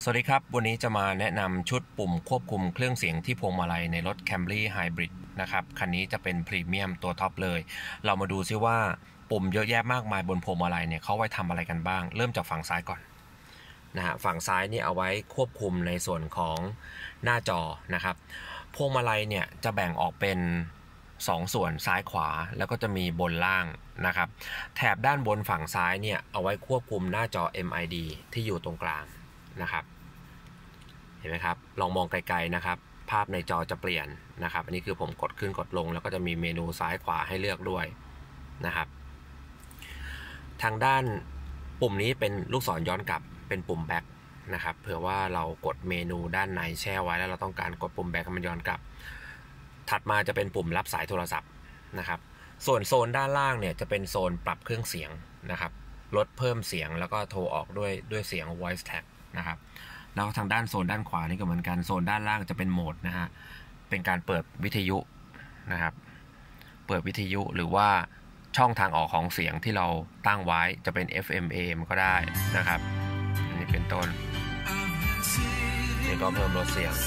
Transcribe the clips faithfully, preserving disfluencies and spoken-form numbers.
สวัสดีครับวันนี้จะมาแนะนำชุดปุ่มควบคุมเครื่องเสียงที่พวงมาลัยในรถ Camry Hybrid นะครับคันนี้จะเป็นพรีเมียมตัวท็อปเลยเรามาดูซิว่าปุ่มเยอะแยะมากมายบนพวงมาลัยเนี่ยเขาไว้ทำอะไรกันบ้างเริ่มจากฝั่งซ้ายก่อนนะฮะฝั่งซ้ายนี่เอาไว้ควบคุมในส่วนของหน้าจอนะครับพวงมาลัยเนี่ยจะแบ่งออกเป็นสองส่วนซ้ายขวาแล้วก็จะมีบนล่างนะครับแถบด้านบนฝั่งซ้ายเนี่ยเอาไว้ควบคุมหน้าจอ เอ็ม ไอ ดี ที่อยู่ตรงกลางนะครับเห็นไหมครับลองมองไกลๆนะครับภาพในจอจะเปลี่ยนนะครับอันนี้คือผมกดขึ้นกดลงแล้วก็จะมีเมนูซ้ายขวาให้เลือกด้วยนะครับทางด้านปุ่มนี้เป็นลูกศรย้อนกลับเป็นปุ่มแบ็คนะครับเผื่อว่าเรากดเมนูด้านในแช่ไว้แล้วเราต้องการกดปุ่มแบ็คให้มันย้อนกลับถัดมาจะเป็นปุ่มรับสายโทรศัพท์นะครับส่วนโซนด้านล่างเนี่ยจะเป็นโซนปรับเครื่องเสียงนะครับลดเพิ่มเสียงแล้วก็โทรออกด้วยด้วยเสียง voice tag นะครับแล้วทางด้านโซนด้านขวานี่ก็เหมือนกันโซนด้านล่างจะเป็นโหมดนะฮะเป็นการเปิดวิทยุนะครับเปิดวิทยุหรือว่าช่องทางออกของเสียงที่เราตั้งไว้จะเป็น เอฟ เอ็ม เอ เอ็ม ก็ได้นะครับอันนี้เป็นต้นนี่ก็เพิ่มลดเสียง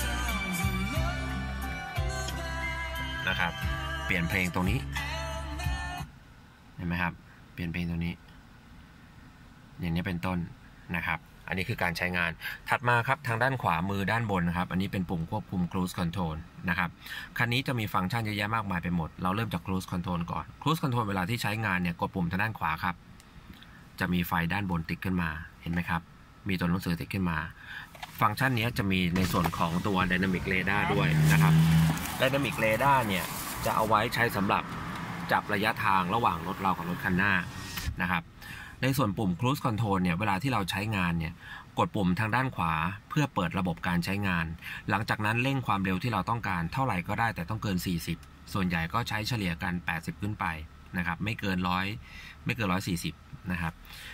นะครับเปลี่ยนเพลงตรงนี้เห็นไหมครับเปลี่ยนเพลงตรงนี้อย่างนี้เป็นต้นนะครับอันนี้คือการใช้งานถัดมาครับทางด้านขวามือด้านบนนะครับอันนี้เป็นปุ่มควบคุม Cruise Control นะครับคันนี้จะมีฟังก์ชันเยอะแยะมากมายไปหมดเราเริ่มจาก Cruise Control ก่อน Cruise Control เวลาที่ใช้งานเนี่ยกดปุ่มทางด้านขวาครับจะมีไฟด้านบนติดขึ้นมาเห็นไหมครับมีตัวหนังสือติดขึ้นมาฟังก์ชันนี้จะมีในส่วนของตัว Dynamic Radar ด้วยนะครับ Dynamic Radar เนี่ยจะเอาไว้ใช้สำหรับจับระยะทางระหว่างรถเรากับรถคันหน้านะครับในส่วนปุ่ม Cruise Control เนี่ยเวลาที่เราใช้งานเนี่ยกดปุ่มทางด้านขวาเพื่อเปิดระบบการใช้งานหลังจากนั้นเร่งความเร็วที่เราต้องการเท่าไหร่ก็ได้แต่ต้องเกินสี่สิบส่วนใหญ่ก็ใช้เฉลี่ยกันแปดสิบขึ้นไปนะครับไม่เกินร้อยไม่เกินหนึ่งร้อยสี่สิบนะครับ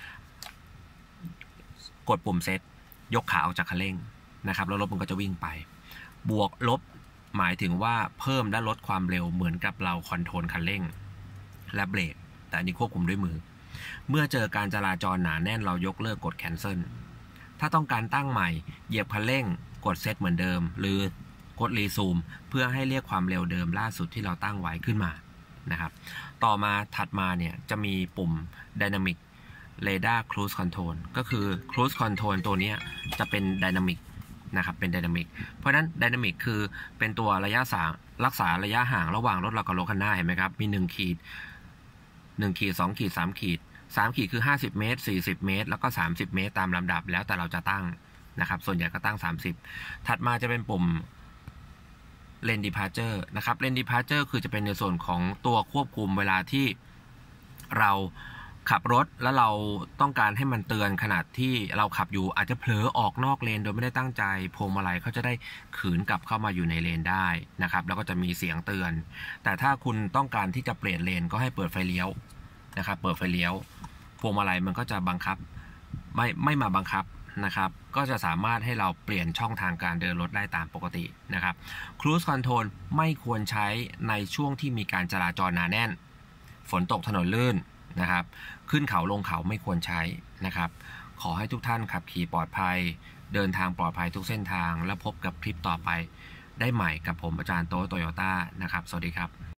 กดปุ่มเซตยกขาออกจากคันเร่งนะครับแล้วรถมันก็จะวิ่งไปบวกลบหมายถึงว่าเพิ่มและลดความเร็วเหมือนกับเราคอนโทรลคันเร่งและเบรกแต่อันนี้ควบคุมด้วยมือเมื่อเจอการจราจรหนาแน่นเรายกเลิกกด cancel ถ้าต้องการตั้งใหม่เหยียบคันเร่งกดเซตเหมือนเดิมหรือกดรีซูมเพื่อให้เรียกความเร็วเดิมล่าสุดที่เราตั้งไว้ขึ้นมานะครับต่อมาถัดมาเนี่ยจะมีปุ่ม Dynamic Radar Cruise Control ก็คือ Cruise Control ตัวนี้จะเป็น Dynamic นะครับเป็น Dynamic เพราะฉะนั้น Dynamic คือเป็นตัวระยะสางรักษาระยะห่างระหว่างรถเรากับรถคันหน้าเห็นไหมครับมีหนึ่งขีดหนึ่งขีดสองขีดสามขีดสามขีดคือห้าสิบเมตรสี่สิบเมตรแล้วก็สามสิบเมตรตามลำดับแล้วแต่เราจะตั้งนะครับส่วนใหญ่ก็ตั้งสามสิบถัดมาจะเป็นปุ่ม Lane Departure นะครับ Lane Departure คือจะเป็นในส่วนของตัวควบคุมเวลาที่เราขับรถแล้วเราต้องการให้มันเตือนขณะที่เราขับอยู่อาจจะเผลอออกนอกเลนโดยไม่ได้ตั้งใจพวงมาลัยเขาจะได้ขืนกลับเข้ามาอยู่ในเลนได้นะครับแล้วก็จะมีเสียงเตือนแต่ถ้าคุณต้องการที่จะเปลี่ยนเลนก็ให้เปิดไฟเลี้ยวนะครับเปิดไฟเลี้ยวพวงมาลัยมันก็จะบังคับไม่ไม่มาบังคับนะครับก็จะสามารถให้เราเปลี่ยนช่องทางการเดินรถได้ตามปกตินะครับ Cruise Control ไม่ควรใช้ในช่วงที่มีการจราจรหนาแน่นฝนตกถนนลื่นนะครับขึ้นเขาลงเขาไม่ควรใช้นะครับขอให้ทุกท่านขับขี่ปลอดภัยเดินทางปลอดภัยทุกเส้นทางแล้วพบกับคลิปต่อไปได้ใหม่กับผมอาจารย์โต๊ะโตโยต้านะครับสวัสดีครับ